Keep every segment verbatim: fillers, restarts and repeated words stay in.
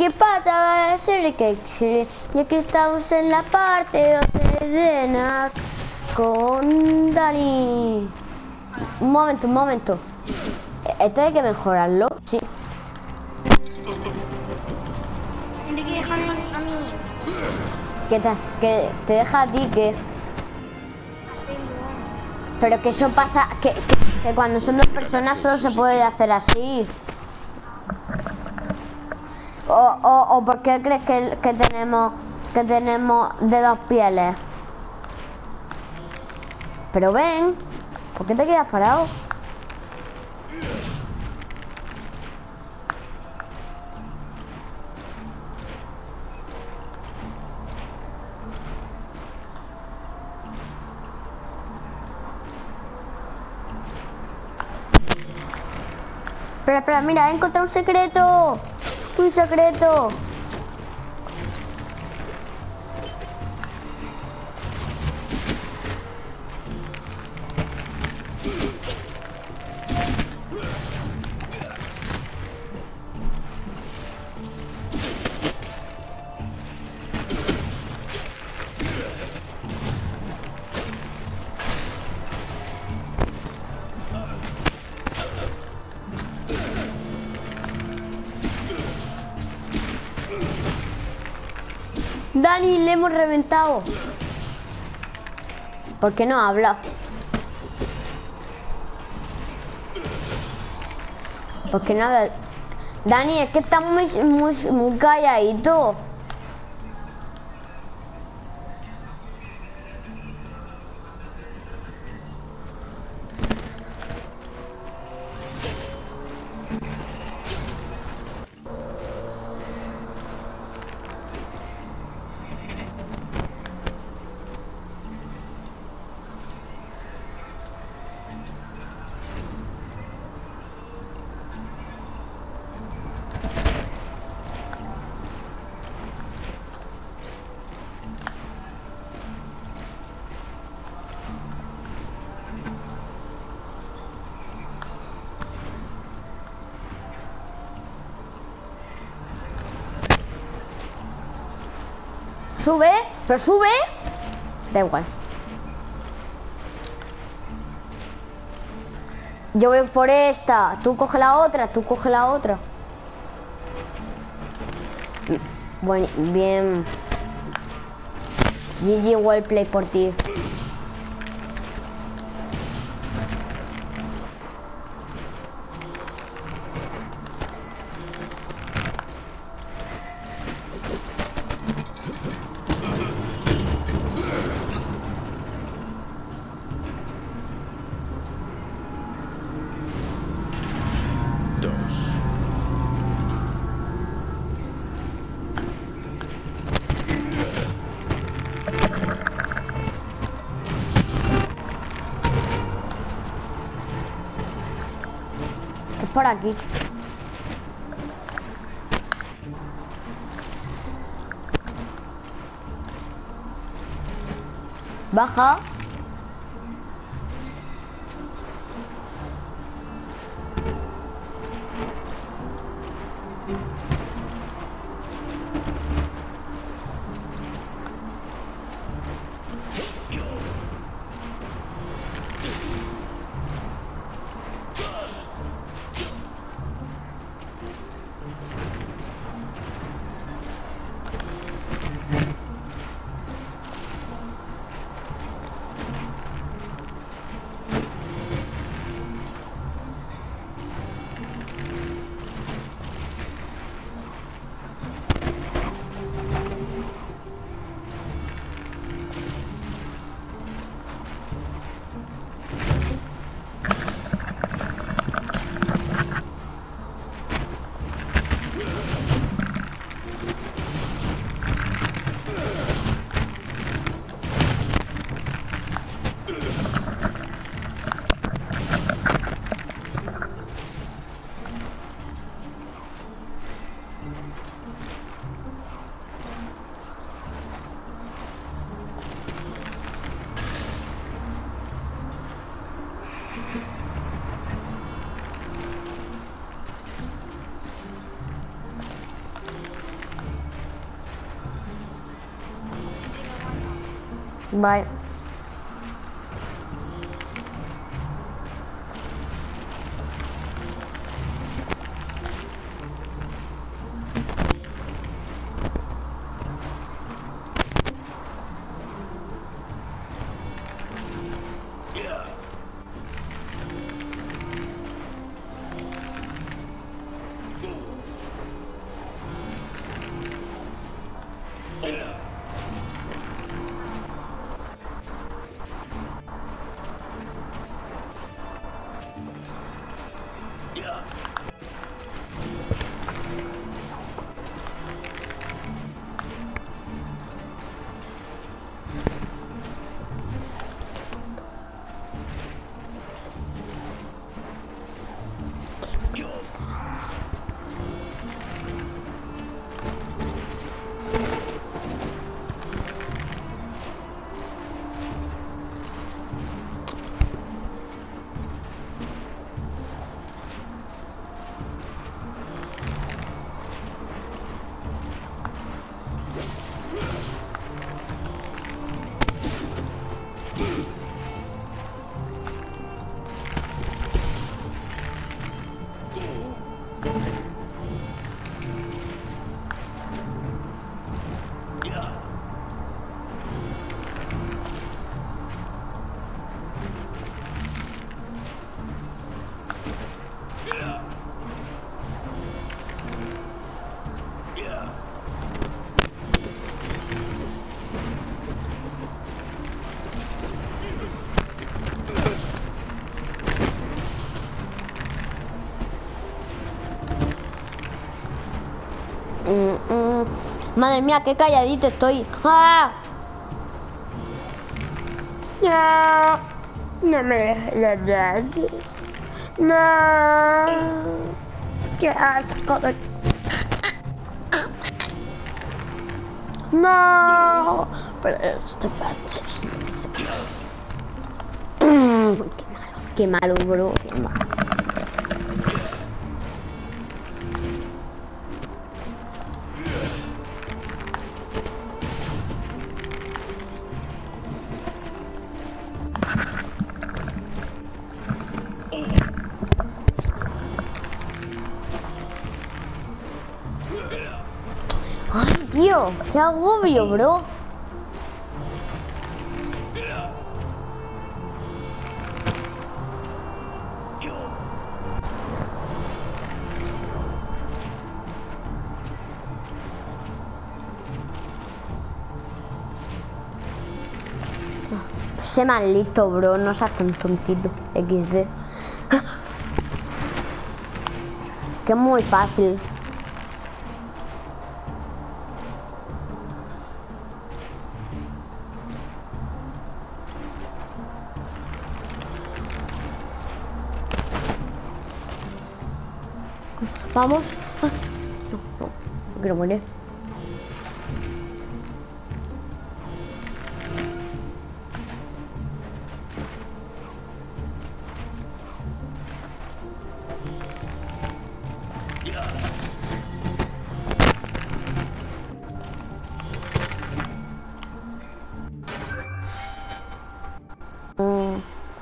¿Qué pasa? Va a ser que sí. Y aquí estamos en la parte doce de N A C con Dani. Un momento, un momento. Esto hay que mejorarlo, sí. ¿De qué dejan a mí? Que te, que te deja a ti que... Pero que eso pasa, que, que, que cuando son dos personas solo se puede hacer así. O, o, o ¿por qué crees que, que tenemos que tenemos de dos pieles? Pero ven, ¿por qué te quedas parado? Espera, espera, mira, he encontrado un secreto. Un secreto. Dani, le hemos reventado. ¿Por qué no habla? ¿Por qué no habla? Dani, es que está muy, muy, muy calladito. Sube, pero sube. Da igual. Yo voy por esta. Tú coge la otra, tú coge la otra. Bueno, bien. G G well play por ti. Por aquí. Baja. Bye. Mm, mm. Madre mía, qué calladito estoy. ¡Ah! No, no me dejes hablar. No, qué asco. de- No, Pero eso te parece. Mm, qué malo, qué malo, bro. Qué malo. Ay, tío, qué agobio, bro. Sé malito, bro, no seas tan tontito. equis de. Que es muy fácil. Vamos. Ah, no, no, no quiero morir. Mm.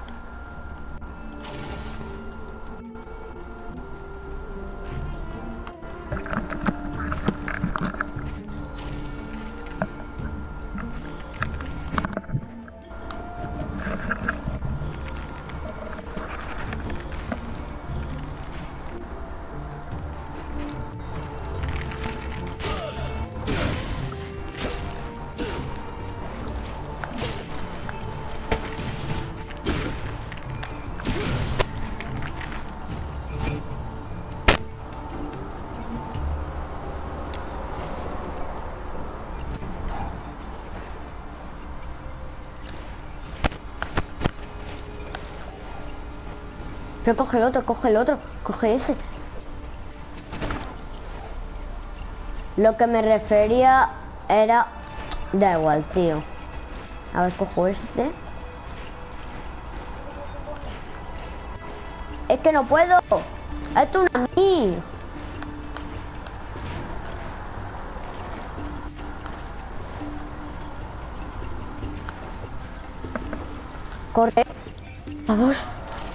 Pero coge el otro, coge el otro, coge ese. Lo que me refería era... Da igual, tío. A ver, cojo este. Es que no puedo. Esto es una mí. Corre. Vamos.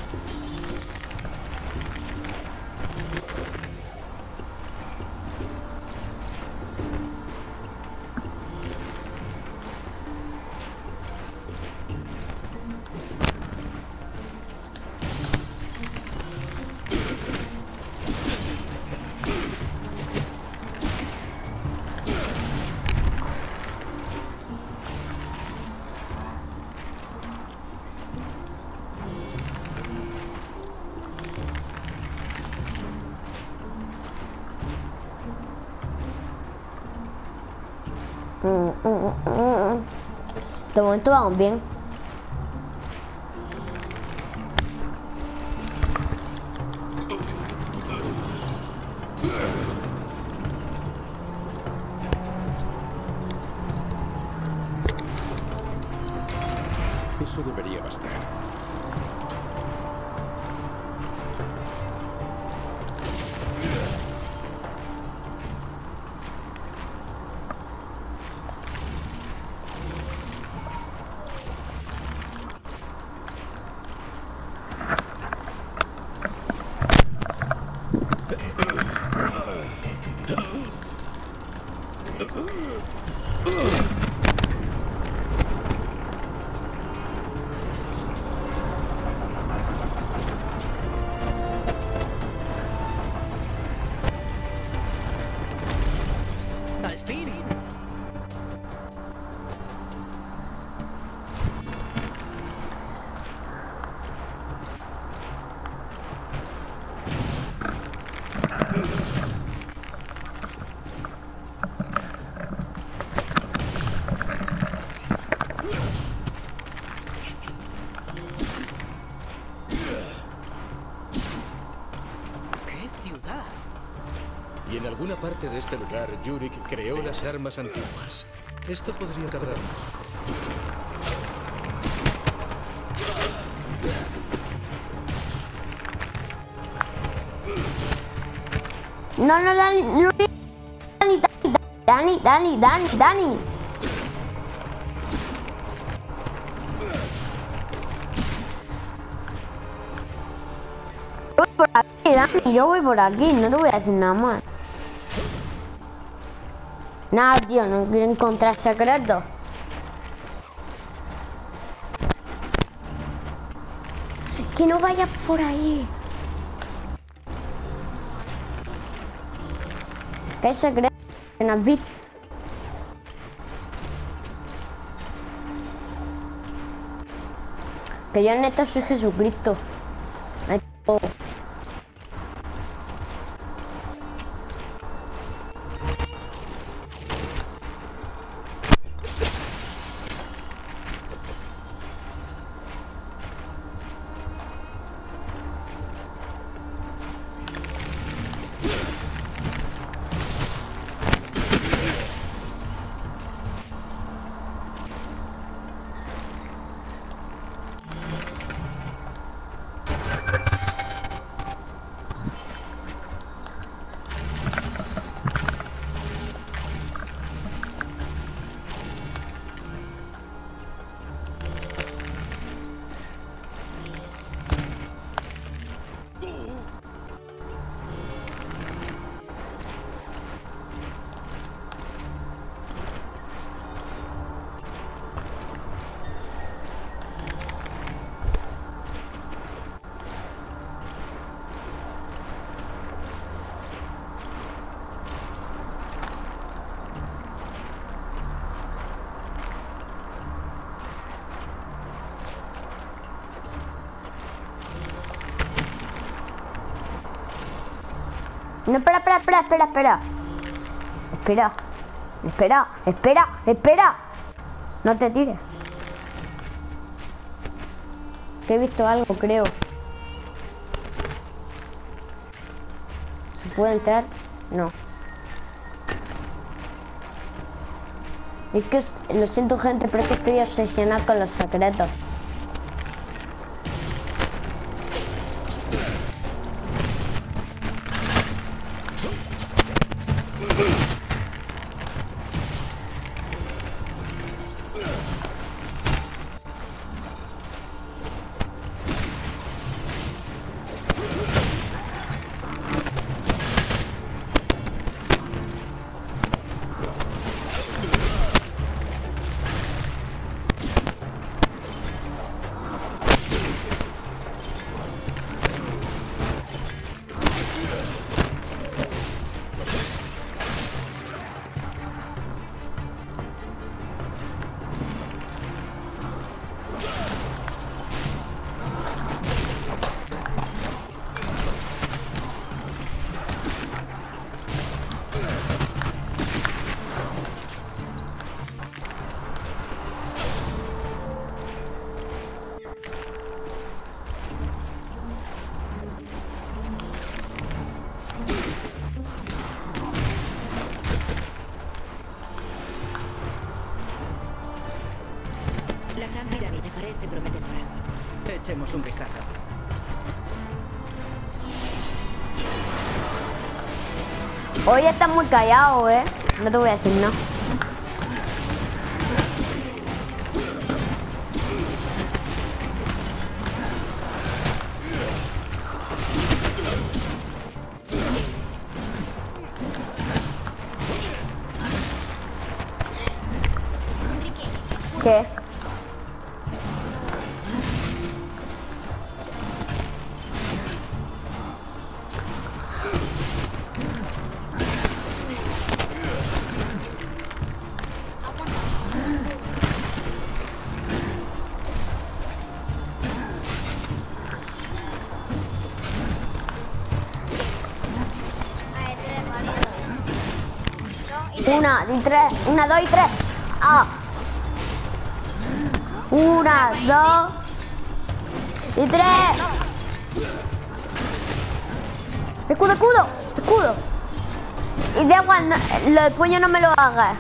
Mm, mm, mm, mm. De momento vamos bien. Eso debería bastar. ¡Al fin! ¡Qué ciudad! Y en alguna parte de este lugar, Yurik creó las armas antiguas. Esto podría tardar un poco. No, no, Dani, no, Dani, Dani, Dani, Dani, Dani. Yo voy por aquí, Dani, yo voy por aquí, no te voy a decir nada más. Nada, tío, no quiero encontrar secretos. Que no vayas por ahí. ¿Qué secreto que no has visto? Que yo en esto soy Jesucristo. Esto... No, espera, espera, espera, espera, espera. Espera. Espera, espera, espera. No te tires. Que he visto algo, creo. ¿Se puede entrar? No. Es que lo siento, gente, pero es que estoy obsesionado con los secretos. gran pirámide parece prometedora. Echemos un vistazo. Hoy está muy callado, ¿eh? No te voy a decir nada. ¿Qué? Una, y tres, una, dos y tres. Ah. Una, dos y tres. Escudo, escudo, escudo. Y de agua, no, lo del puño no me lo hagas.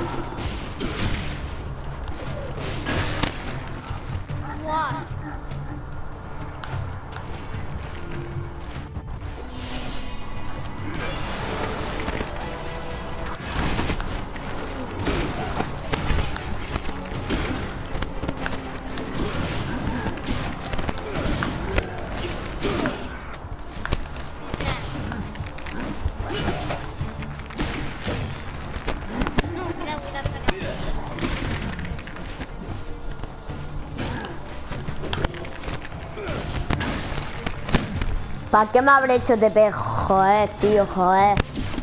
¿Para qué me habré hecho T P? Joder, tío, joder.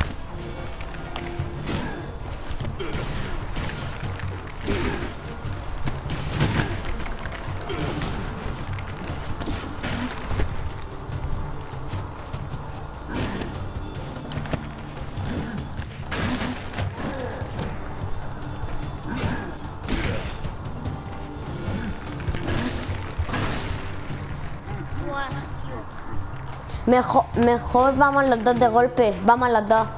Mejor, mejor vamos los dos de golpe. Vamos los dos.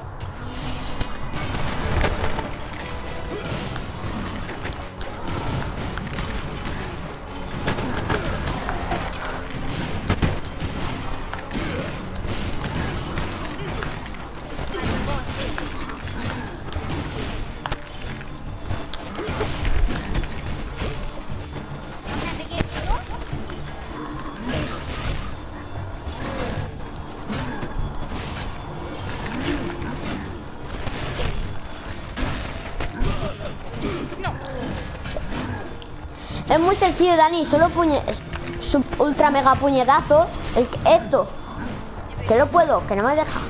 Es muy sencillo, Dani, solo puñe... Su ultra mega puñetazo. El... Esto. Que no puedo, que no me deja.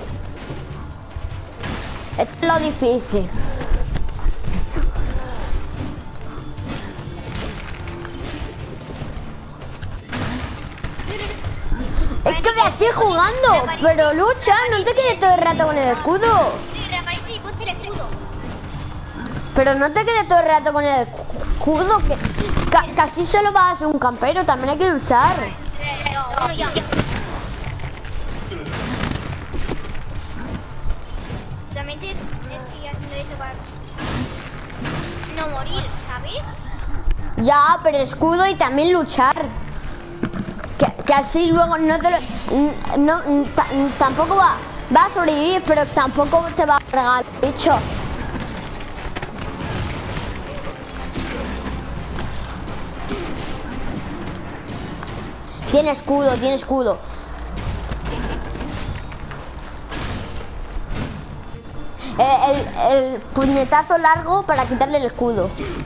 Esto es lo difícil. Es que me estoy jugando, pero lucha, no te quedes todo el rato con el escudo. Pero no te quedes todo el rato con el escudo, que ca casi solo vas a ser un campero, también hay que luchar. También te estoy haciendo eso para no morir, ¿sabes? Ya, pero escudo y también luchar. Que, que así luego no te lo... No, tampoco va, va a sobrevivir, pero tampoco te va a regalar el bicho. Tiene escudo, tiene escudo. Eh, el, el puñetazo largo para quitarle el escudo.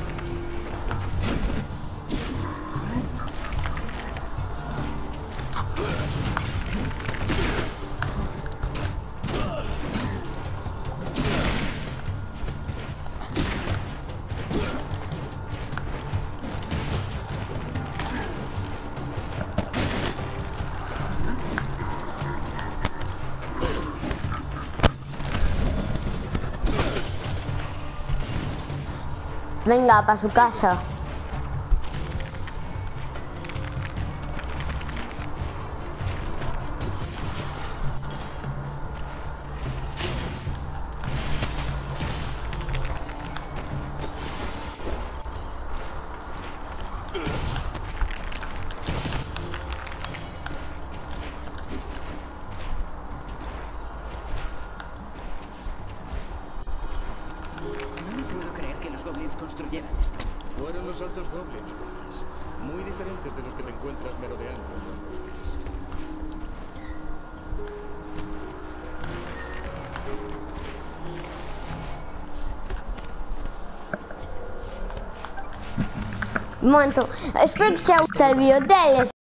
Venga, para su casa. construyeran esto? Fueron los altos goblins, Lucas. Muy diferentes de los que te encuentras merodeando en los bosques. Un momento, espero que os haya gustado el video. Denle